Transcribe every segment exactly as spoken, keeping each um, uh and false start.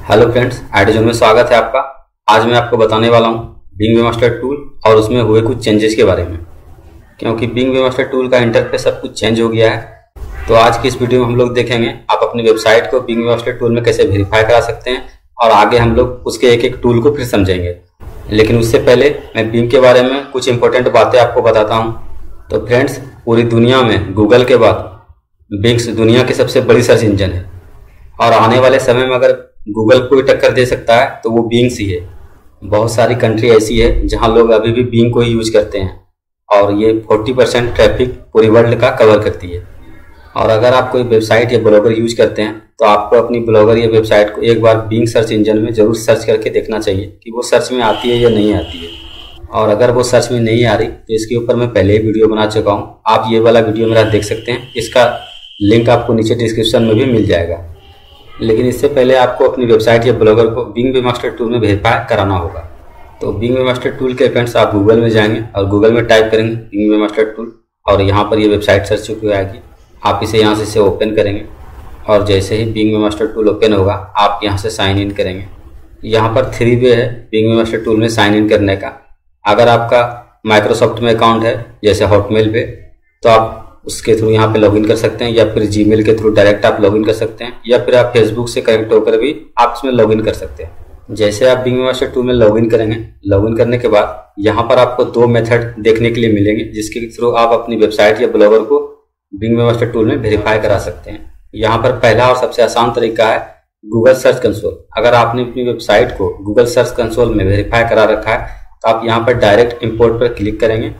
Hello friends, IT में स्वागत है आपका। आज मैं आपको बताने वाला हूँ बिंग वेबमास्टर टूल और उसमें हुए कुछ चेंजेस के बारे में, क्योंकि बिंग वेबमास्टर टूल का इंटरफेस सब कुछ चेंज हो गया है। तो आज की इस वीडियो में हम लोग देखेंगे आप अपनी वेबसाइट को बिंग वेबमास्टर टूल में कैसे वेरीफाई करा सकते हैं, और आगे हम लोग उसके एक एक टूल को फिर समझेंगे। लेकिन उससे पहले मैं बिंग के बारे में कुछ इंपॉर्टेंट बातें आपको बताता हूँ। तो फ्रेंड्स, पूरी दुनिया में गूगल के बाद बिंग दुनिया की सबसे बड़ी सर्च इंजन है, और आने वाले समय में अगर गूगल को टक्कर दे सकता है तो वो बिंग ही है। बहुत सारी कंट्री ऐसी है जहां लोग अभी भी बिंग को ही यूज करते हैं, और ये चालीस परसेंट ट्रैफिक पूरी वर्ल्ड का कवर करती है। और अगर आप कोई वेबसाइट या ब्लॉगर यूज करते हैं तो आपको अपनी ब्लॉगर या वेबसाइट को एक बार बिंग सर्च इंजन में जरूर सर्च करके देखना चाहिए कि वो सर्च में आती है या नहीं आती है। और अगर वो सर्च में नहीं आ रही तो इसके ऊपर मैं पहले ही वीडियो बना चुका हूँ, आप ये वाला वीडियो मेरा देख सकते हैं। इसका लिंक आपको नीचे डिस्क्रिप्शन में भी मिल जाएगा। लेकिन इससे पहले आपको अपनी वेबसाइट या ब्लॉगर को बिंग वेबमास्टर टूल में वेरीफाई कराना होगा। तो बिंग वेबमास्टर टूल के फ्रेंड्स, आप गूगल में जाएंगे और गूगल में टाइप करेंगे बिंग वेबमास्टर टूल, और यहाँ पर ये वेबसाइट सर्च हो आएगी। आप इसे यहाँ से इसे ओपन करेंगे, और जैसे ही बिंग वेबमास्टर टूल ओपन होगा आप यहाँ से साइन इन करेंगे। यहाँ पर थ्री वे है बिंग वेबमास्टर टूल में साइन इन करने का। अगर आपका माइक्रोसॉफ्ट में अकाउंट है जैसे हॉटमेल पे, तो आप उसके थ्रू यहाँ पे लॉगिन कर सकते हैं, या फिर जीमेल के थ्रू डायरेक्ट आप लॉगिन कर सकते हैं, या फिर आप फेसबुक से कनेक्ट होकर भी आप इसमें लॉगिन कर सकते हैं। जैसे आप बिंग वेबमास्टर टूल में लॉगिन करेंगे, लॉगिन करने के बाद यहाँ पर आपको दो मेथड देखने के लिए मिलेंगे जिसके थ्रू आप अपनी वेबसाइट या ब्लॉगर को बिंग वेबमास्टर टूल में वेरीफाई करा सकते हैं। यहाँ पर पहला और सबसे आसान तरीका है गूगल सर्च कंसोल। अगर आपने अपनी वेबसाइट को गूगल सर्च कंसोल में वेरीफाई करा रखा है तो आप यहाँ पर डायरेक्ट इंपोर्ट पर क्लिक करेंगे,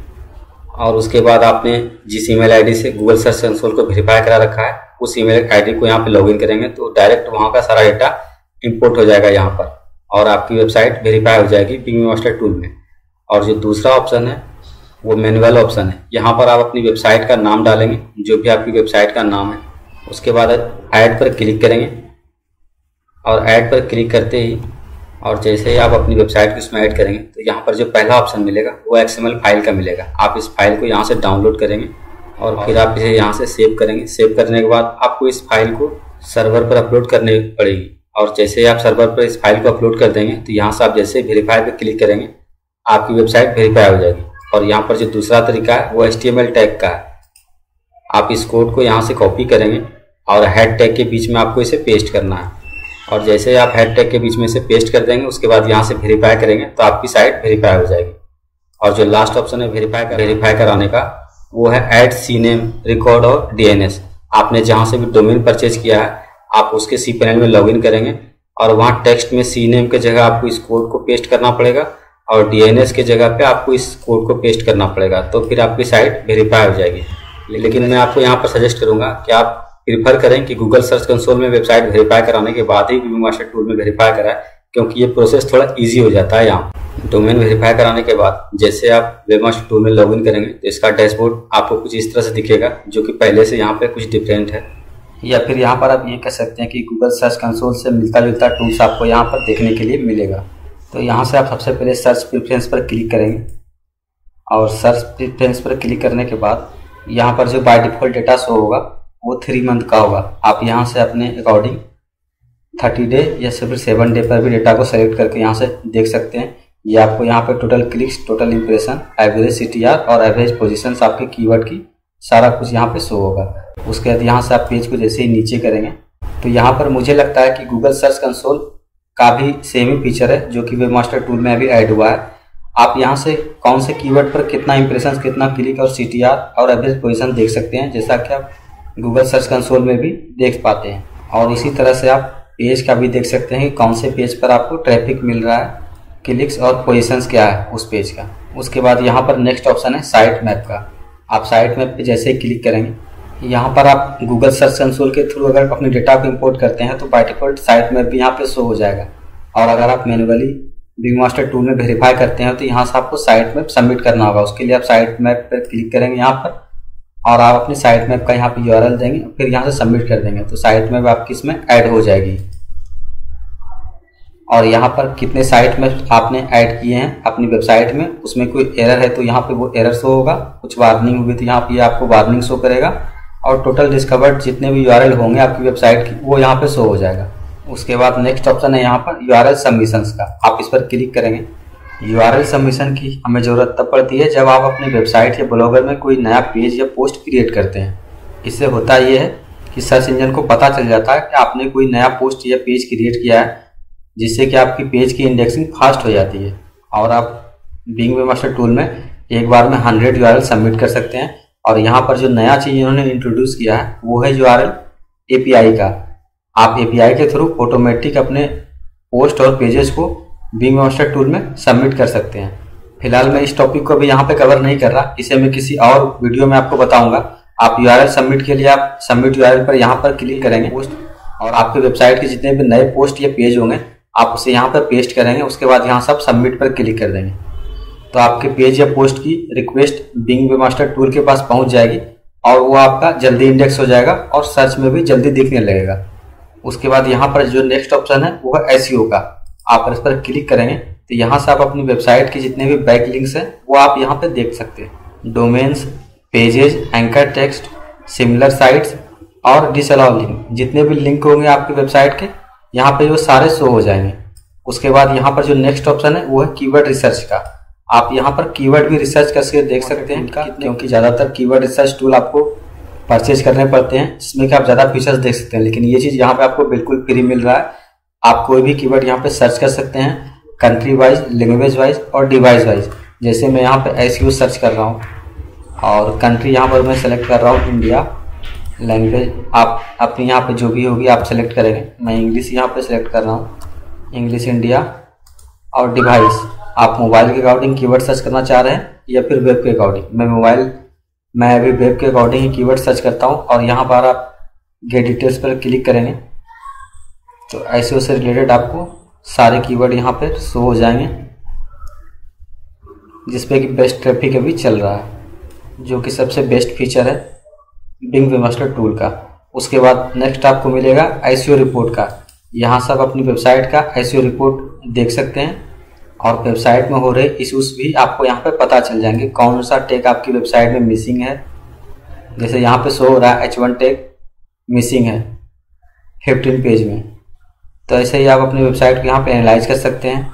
और उसके बाद आपने जिस ईमेल आईडी से गूगल सर्च कंसोल को वेरीफाई करा रखा है उस ईमेल आईडी को यहाँ पे लॉगिन करेंगे, तो डायरेक्ट वहाँ का सारा डेटा इंपोर्ट हो जाएगा यहाँ पर, और आपकी वेबसाइट वेरीफाई हो जाएगी बिंग वेबमास्टर टूल में। और जो दूसरा ऑप्शन है वो मैनुअल ऑप्शन है। यहाँ पर आप अपनी वेबसाइट का नाम डालेंगे, जो भी आपकी वेबसाइट का नाम है। उसके बाद ऐड पर क्लिक करेंगे, और ऐड पर क्लिक करते ही और जैसे ही आप अपनी वेबसाइट को इसमें ऐड करेंगे तो यहाँ पर जो पहला ऑप्शन मिलेगा वो एक्सएमएल फाइल का मिलेगा। आप इस फाइल को यहाँ से डाउनलोड करेंगे, और फिर आप इसे यहाँ से सेव करेंगे। सेव करने के बाद आपको इस फाइल को सर्वर पर अपलोड करनी पड़ेगी, और जैसे ही आप सर्वर पर इस फाइल को अपलोड कर देंगे तो यहाँ से आप जैसे वेरीफाई पर क्लिक करेंगे आपकी वेबसाइट वेरीफाई हो जाएगी। और यहाँ पर जो दूसरा तरीका है वो H T M L tag का है। आप इस कोड को यहाँ से कॉपी करेंगे और हेड टैग के बीच में आपको इसे पेस्ट करना है, और जैसे आप हेड टैग के बीच में से पेस्ट कर देंगे उसके बाद यहाँ से वेरीफाई करेंगे तो आपकी साइट वेरीफाई हो जाएगी। और जो लास्ट ऑप्शन है वेरीफाई कर वेरीफाई कराने का वो है ऐड सी नेम, रिकॉर्ड और डी एन एस। आपने जहाँ से भी डोमेन परचेज किया है आप उसके सी पैनल में लॉगिन करेंगे, और वहाँ टेक्स्ट में सी नेम के जगह आपको इस कोड को पेस्ट करना पड़ेगा, और डी एन एस के जगह पे आपको इस कोड को पेस्ट करना पड़ेगा, तो फिर आपकी साइट वेरीफाई हो जाएगी। लेकिन मैं आपको यहाँ पर सजेस्ट करूँगा कि आप प्रीफर करें कि गूगल सर्च कंसोल में वेबसाइट वेरीफाई कराने के बाद ही बिंग वेबमास्टर टूल में वेरीफाई कराएं, क्योंकि ये प्रोसेस थोड़ा इजी हो जाता है। यहाँ डोमेन वेरीफाई कराने के बाद जैसे आप वेबमास्टर टूल में लॉगिन करेंगे तो इसका डैशबोर्ड आपको कुछ इस तरह से दिखेगा, जो कि पहले से यहाँ पे कुछ डिफरेंट है। या फिर यहाँ पर आप ये कह सकते हैं कि गूगल सर्च कंसोल से मिलता जुलता टूल्स आपको यहाँ पर देखने के लिए मिलेगा। तो यहाँ से आप सबसे पहले सर्च प्रेफरेंस पर क्लिक करेंगे, और सर्च प्रेफरेंस पर क्लिक करने के बाद यहाँ पर जो बाय डिफॉल्ट डेटा शो होगा वो थ्री मंथ का होगा। आप यहाँ से अपने अकॉर्डिंग थर्टी डे या फिर सेवन डे पर भी डेटा को सेलेक्ट करके यहाँ से देख सकते हैं। ये आपको यहाँ पर total clicks, total impression, average C T R और एवरेज पोजीशन आपके कीवर्ड की सारा कुछ यहाँ पे शो होगा। उसके बाद यहाँ से आप पेज को जैसे ही नीचे करेंगे तो यहाँ पर मुझे लगता है कि गूगल सर्च कंसोल का भी सेम ही फीचर है जो कि वेबमास्टर टूल में अभी ऐड हुआ है। आप यहाँ से कौन से कीवर्ड पर कितना इंप्रेशन, कितना क्लिक और सी टी आर और एवरेज पोजीशन देख सकते हैं, जैसा कि आप गूगल सर्च कंसोल में भी देख पाते हैं। और इसी तरह से आप पेज का भी देख सकते हैं कि कौन से पेज पर आपको ट्रैफिक मिल रहा है, क्लिक्स और पोजीशंस क्या है उस पेज का। उसके बाद यहाँ पर नेक्स्ट ऑप्शन है साइट मैप का। आप साइट मैप पे जैसे ही क्लिक करेंगे, यहाँ पर आप गूगल सर्च कंसोल के थ्रू अगर अपने डेटा को इंपोर्ट करते हैं तो बाय डिफॉल्ट साइट मैप भी यहाँ पे शो हो जाएगा। और अगर आप मैन्युअली बिंग वेबमास्टर टूल में वेरीफाई करते हैं तो यहाँ से आपको साइट मैप सबमिट करना होगा। उसके लिए आप साइट मैप पर क्लिक करेंगे यहाँ पर, और आप अपनी साइट मैप का यहाँ पे यूआरएल देंगे, फिर यहाँ से सबमिट कर देंगे तो साइट मैप आपकी इसमें ऐड हो जाएगी। और यहाँ पर कितने साइट मैप आपने ऐड किए हैं अपनी वेबसाइट में, उसमें कोई एरर है तो यहाँ पे वो एरर शो होगा, कुछ वार्निंग हुई तो यहाँ पे आपको वार्निंग शो करेगा, और टोटल डिस्कवर्ड जितने भी यूआरएल होंगे आपकी वेबसाइट की वो यहाँ पे शो हो जाएगा। उसके बाद नेक्स्ट ऑप्शन है यहाँ पर यूआरएल सबमिशंस का, आप इस पर क्लिक करेंगे। यूआरएल सबमिशन की हमें ज़रूरत तब पड़ती है जब आप अपनी वेबसाइट या ब्लॉगर में कोई नया पेज या पोस्ट क्रिएट करते हैं। इससे होता ये है कि सर्च इंजन को पता चल जाता है कि आपने कोई नया पोस्ट या पेज क्रिएट किया है, जिससे कि आपकी पेज की इंडेक्सिंग फास्ट हो जाती है और आप बिंग वेबमास्टर टूल में एक बार में हंड्रेड यूआरएल सबमिट कर सकते हैं। और यहाँ पर जो नया चीज़ इन्होंने इंट्रोड्यूस किया है वो है यूआरएल एपीआई का। आप एपीआई के थ्रू ऑटोमेटिक अपने पोस्ट और पेजेस को बिंग वेबमास्टर टूल में सबमिट कर सकते हैं। फिलहाल मैं इस टॉपिक को भी यहाँ पे कवर नहीं कर रहा, इसे मैं किसी और वीडियो में आपको बताऊंगा। आप यूआरएल सबमिट के लिए आप सबमिट यूआरएल पर यहाँ पर क्लिक करेंगे पोस्ट, और आपके वेबसाइट के जितने भी नए पोस्ट या पेज होंगे आप उसे यहाँ पर पेस्ट करेंगे। उसके बाद यहाँ सब सबमिट पर क्लिक कर देंगे तो आपके पेज या पोस्ट की रिक्वेस्ट बिंग वेबमास्टर टूल के पास पहुँच जाएगी और वो आपका जल्दी इंडेक्स हो जाएगा और सर्च में भी जल्दी दिखने लगेगा। उसके बाद यहाँ पर जो नेक्स्ट ऑप्शन है वो है एसईओ का, आप इस पर क्लिक करेंगे तो यहाँ से आप अपनी वेबसाइट के जितने भी बैक लिंक्स हैं वो आप यहाँ पे देख सकते हैं। Domains, pages, anchor text, similar sites और डिसअलाउ लिंक, जितने भी लिंक होंगे आपकी वेबसाइट के यहाँ पे वो सारे शो हो जाएंगे। उसके बाद यहाँ पर जो नेक्स्ट ऑप्शन है वो है कीवर्ड रिसर्च का, आप यहाँ पर कीवर्ड भी रिसर्च करके देख सकते हैं इनका, क्योंकि ज़्यादातर कीवर्ड रिसर्च टूल आपको परचेज करने पड़ते हैं जिसमें कि आप ज़्यादा फीचर्स देख सकते हैं, लेकिन ये चीज़ यहाँ पे आपको बिल्कुल फ्री मिल रहा है। आप कोई भी कीवर्ड यहाँ पे सर्च कर सकते हैं, कंट्री वाइज, लैंग्वेज वाइज और डिवाइस वाइज। जैसे मैं यहाँ पे एसईओ सर्च कर रहा हूँ और कंट्री यहाँ पर मैं सेलेक्ट कर रहा हूँ इंडिया, लैंग्वेज आप अपनी यहाँ पे जो भी होगी आप सेलेक्ट करेंगे। मैं इंग्लिश यहाँ पे सेलेक्ट कर रहा हूँ, इंग्लिश इंडिया। और डिवाइस, आप मोबाइल के अकॉर्डिंग कीवर्ड सर्च करना चाह रहे हैं या फिर वेब के अकॉर्डिंग। मैं मोबाइल मैं अभी वेब के अकॉर्डिंग ही कीवर्ड सर्च करता हूँ और यहाँ पर आप गेट डिटेल्स पर क्लिक करेंगे तो एसईओ से रिलेटेड आपको सारे कीवर्ड यहाँ पर शो हो जाएंगे, जिसपे कि बेस्ट ट्रैफिक अभी चल रहा है, जो कि सबसे बेस्ट फीचर है बिंग वेबमास्टर टूल का। उसके बाद नेक्स्ट आपको मिलेगा एसईओ रिपोर्ट का, यहाँ से आप अपनी वेबसाइट का एसईओ रिपोर्ट देख सकते हैं और वेबसाइट में हो रहे इश्यूज भी आपको यहाँ पे पता चल जाएंगे, कौन सा टैग आपकी वेबसाइट में मिसिंग है। जैसे यहाँ पे शो हो रहा है एच वन टैग मिसिंग है फिफ्टीन पेज में, तो ऐसे ही आप अपनी वेबसाइट को यहाँ पे एनालाइज कर सकते हैं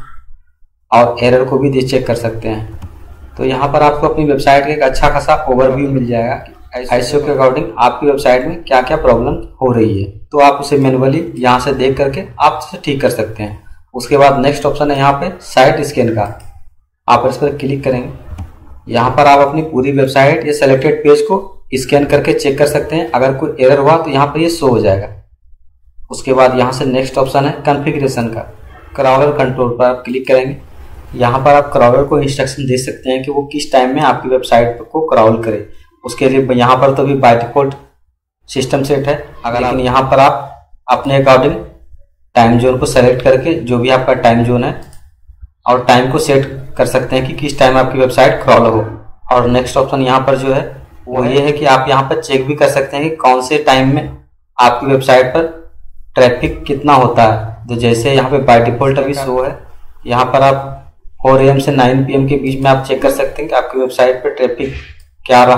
और एरर को भी चेक कर सकते हैं। तो यहाँ पर आपको अपनी वेबसाइट का एक अच्छा खासा ओवरव्यू मिल जाएगा एसईओ के अकॉर्डिंग आपकी वेबसाइट में क्या क्या प्रॉब्लम हो रही है, तो आप उसे मैनुअली यहाँ से देख करके आप उसे ठीक कर सकते हैं। उसके बाद नेक्स्ट ऑप्शन है यहाँ पे साइट स्कैन का, आप इस पर क्लिक करेंगे। यहाँ पर आप अपनी पूरी वेबसाइट या सेलेक्टेड पेज को स्कैन करके चेक कर सकते हैं, अगर कोई एरर हुआ तो यहाँ पर ये शो हो जाएगा। उसके बाद यहाँ से नेक्स्ट ऑप्शन है कॉन्फ़िगरेशन का, क्राउलर कंट्रोल पर आप क्लिक करेंगे। यहाँ पर आप क्राउलर को इंस्ट्रक्शन दे सकते हैं कि वो किस टाइम में आपकी वेबसाइट को क्राउल करे। उसके लिए यहाँ पर तो भी बाय डिफॉल्ट सिस्टम सेट है, अगर लेकिन यहाँ पर आप अपने अकॉर्डिंग टाइम जोन को सेलेक्ट करके जो भी आपका टाइम जोन है और टाइम को सेट कर सकते हैं कि किस टाइम आपकी वेबसाइट क्रॉल हो। और नेक्स्ट ऑप्शन यहाँ पर जो है वो ये है कि आप यहाँ पर चेक भी कर सकते हैं कि कौन से टाइम में आपकी वेबसाइट पर ट्रैफिक कितना होता है। तो जैसे यहाँ पे बाय डिफॉल्ट अभी शो है, यहाँ पर आप फोर ए एम से नाइन पी एम के बीच में आप चेक कर सकते हैं कि आपकी वेबसाइट पर ट्रैफिक क्या रहा।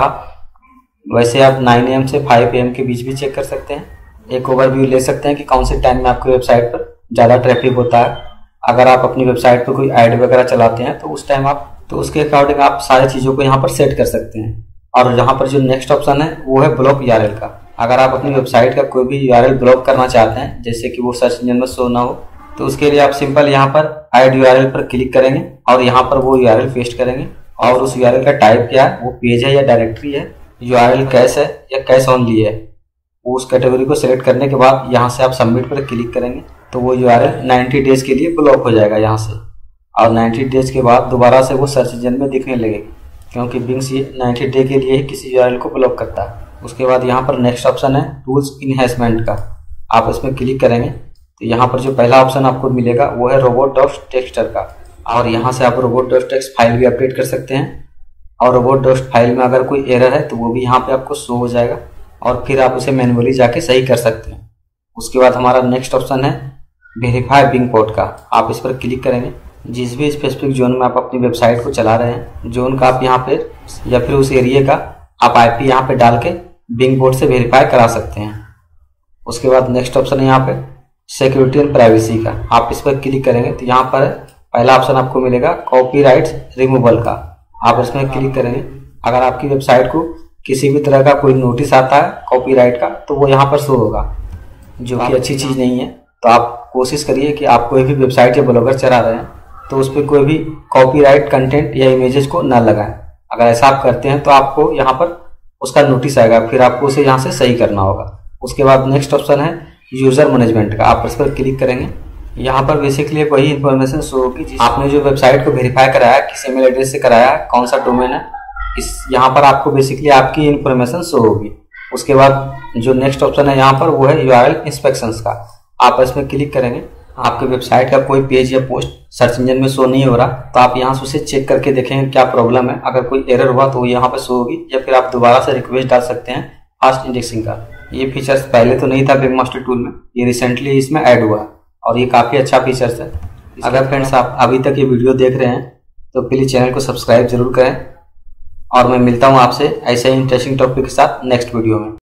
वैसे आप नाइन ए एम से फाइव ए एम के बीच भी चेक कर सकते हैं, एक ओवरव्यू ले सकते हैं कि कौन से टाइम में आपकी वेबसाइट पर ज़्यादा ट्रैफिक होता है। अगर आप अपनी वेबसाइट पर कोई ऐड वगैरह चलाते हैं तो उस टाइम आप तो उसके अकॉर्डिंग आप सारी चीज़ों को यहाँ पर सेट कर सकते हैं। और यहाँ पर जो नेक्स्ट ऑप्शन है वो है ब्लॉक यूआरएल का। अगर आप अपनी वेबसाइट का कोई भी यूआरएल ब्लॉक करना चाहते हैं, जैसे कि वो सर्च इंजन में शो ना हो, तो उसके लिए आप सिंपल यहाँ पर ऐड यूआरएल पर क्लिक करेंगे और यहाँ पर वो यूआरएल पेस्ट करेंगे। और उस यूआरएल का टाइप क्या है, वो पेज है या डायरेक्टरी है, यूआरएल कैश है या कैश ओनली है, उस कैटेगरी को सिलेक्ट करने के बाद यहाँ से आप सबमिट पर क्लिक करेंगे तो वो यूआरएल नाइन्टी डेज के लिए ब्लॉक हो जाएगा यहाँ से। और नाइन्टी डेज के बाद दोबारा से वो सर्च इंजन में दिखने लगेगी, क्योंकि बिंग ये नाइन्टी डे के लिए ही किसी यूआरएल को ब्लॉक करता है। उसके बाद यहाँ पर नेक्स्ट ऑप्शन है टूल्स इनहेंसमेंट का, आप इसमें क्लिक करेंगे तो यहाँ पर जो पहला ऑप्शन आपको मिलेगा वो है रोबोट डॉट टेक्स्टर का। और यहाँ से आप रोबोट डॉट टेक्स्ट फाइल भी अपडेट कर सकते हैं और रोबोट डॉट फाइल में अगर कोई एरर है तो वो भी यहाँ पे आपको शो हो जाएगा और फिर आप उसे मैनुअली जाके सही कर सकते हैं। उसके बाद हमारा नेक्स्ट ऑप्शन है वेरीफाई बिंग पोर्ट का, आप इस पर क्लिक करेंगे। जिस भी स्पेसिफिक जोन में आप अपनी वेबसाइट को चला रहे हैं, जोन का आप यहाँ पे या फिर उस एरिया का आप आईपी यहाँ पे डाल के बिंग पोर्ट से वेरीफाई करा सकते हैं। उसके बाद नेक्स्ट ऑप्शन है यहाँ पे सिक्योरिटी एंड प्राइवेसी का। आप इस पर क्लिक करेंगे तो यहाँ पर पहला ऑप्शन आपको मिलेगा कॉपीराइट रिमूवल का। आप इसमें क्लिक करेंगे। अगर आपकी वेबसाइट को किसी भी तरह का कोई नोटिस आता है कॉपीराइट का तो वो यहाँ पर शो होगा, जो कि अच्छी चीज़ नहीं है। तो आप कोशिश करिए कि आप कोई भी वेबसाइट या ब्लॉगर चला रहे हैं तो उस पर कोई भी कॉपीराइट कंटेंट या इमेजेस को ना लगाएं। अगर ऐसा आप करते हैं तो आपको यहाँ पर उसका नोटिस आएगा, फिर आपको उसे यहाँ से सही करना होगा। उसके बाद नेक्स्ट ऑप्शन है यूजर मैनेजमेंट का। आप इस पर क्लिक करेंगे। यहाँ पर बेसिकली वही इन्फॉर्मेशन शो होगी आपने जो वेबसाइट को वेरीफाई कराया, किस ईमेल एड्रेस से कराया, कौन सा डोमेन है, इस यहाँ पर आपको बेसिकली आपकी इन्फॉर्मेशन शो होगी। उसके बाद जो नेक्स्ट ऑप्शन है यहाँ पर वो है यूआरएल इंस्पेक्शंस का। आप इसमें क्लिक करेंगे। आपके वेबसाइट का कोई पेज या पोस्ट सर्च इंजन में शो नहीं हो रहा तो आप यहाँ से उसे चेक करके देखेंगे क्या प्रॉब्लम है। अगर कोई एरर हुआ तो वो यहाँ पर शो होगी, या फिर आप दोबारा से रिक्वेस्ट डाल सकते हैं फास्ट इंडेक्सिंग का। ये फीचर्स पहले तो नहीं था बिग मास्टर टूल में, ये रिसेंटली इसमें ऐड हुआ है और ये काफ़ी अच्छा फीचर्स है। अगर फ्रेंड्स आप अभी तक ये वीडियो देख रहे हैं तो प्लीज़ चैनल को सब्सक्राइब जरूर करें और मैं मिलता हूँ आपसे ऐसे ही इंटरेस्टिंग टॉपिक के साथ नेक्स्ट वीडियो में।